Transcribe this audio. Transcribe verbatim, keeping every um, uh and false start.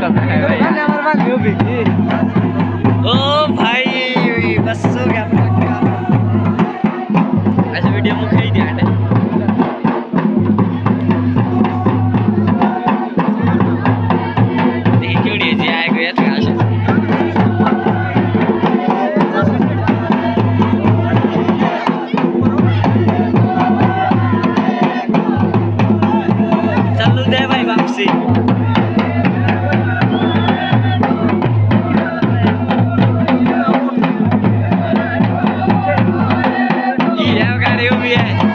ओ भाई बस हो गया ऐसे वीडियो में कहीं ध्यान है देखिए क्यों नहीं जी आए गए थे आशा चलो दे भाई वापसी ये गाड़ी हुई है